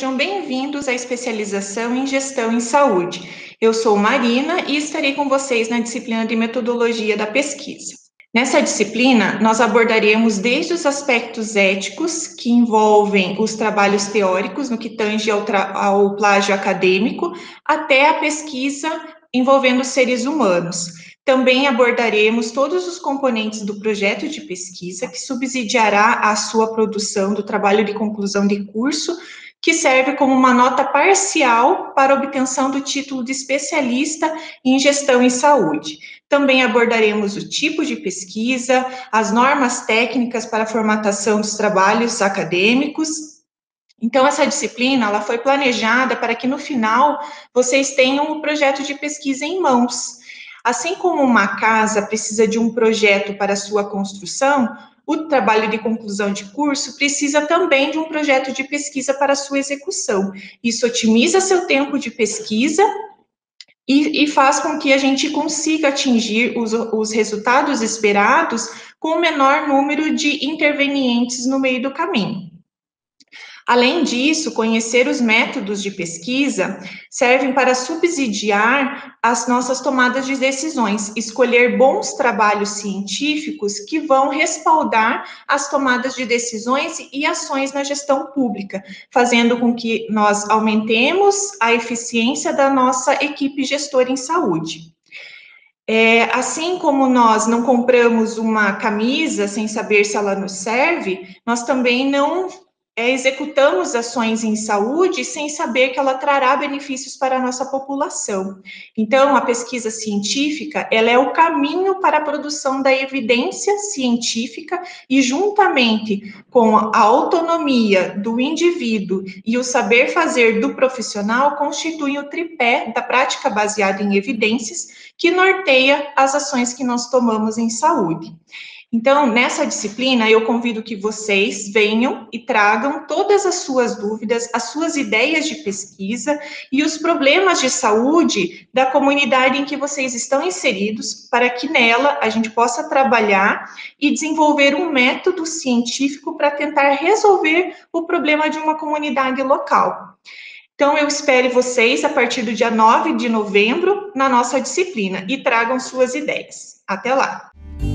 sejam bem-vindos à especialização em Gestão em Saúde. Eu sou Marina e estarei com vocês na disciplina de Metodologia da Pesquisa. Nessa disciplina, nós abordaremos desde os aspectos éticos, que envolvem os trabalhos teóricos, no que tange ao plágio acadêmico, até a pesquisa envolvendo seres humanos. Também abordaremos todos os componentes do projeto de pesquisa, que subsidiará a sua produção do trabalho de conclusão de curso, que serve como uma nota parcial para obtenção do título de especialista em gestão em saúde. Também abordaremos o tipo de pesquisa, as normas técnicas para a formatação dos trabalhos acadêmicos. Então, essa disciplina, ela foi planejada para que, no final, vocês tenham o projeto de pesquisa em mãos. Assim como uma casa precisa de um projeto para sua construção, o trabalho de conclusão de curso precisa também de um projeto de pesquisa para sua execução. Isso otimiza seu tempo de pesquisa e faz com que a gente consiga atingir os resultados esperados com o menor número de intervenientes no meio do caminho. Além disso, conhecer os métodos de pesquisa servem para subsidiar as nossas tomadas de decisões, escolher bons trabalhos científicos que vão respaldar as tomadas de decisões e ações na gestão pública, fazendo com que nós aumentemos a eficiência da nossa equipe gestora em saúde. Assim como nós não compramos uma camisa sem saber se ela nos serve, nós também não executamos ações em saúde sem saber que ela trará benefícios para a nossa população. Então, a pesquisa científica, ela é o caminho para a produção da evidência científica e, juntamente com a autonomia do indivíduo e o saber fazer do profissional, constituem o tripé da prática baseada em evidências que norteia as ações que nós tomamos em saúde. Então, nessa disciplina, eu convido que vocês venham e tragam todas as suas dúvidas, as suas ideias de pesquisa e os problemas de saúde da comunidade em que vocês estão inseridos, para que nela a gente possa trabalhar e desenvolver um método científico para tentar resolver o problema de uma comunidade local. Então, eu espero vocês a partir do dia 9 de novembro na nossa disciplina e tragam suas ideias. Até lá!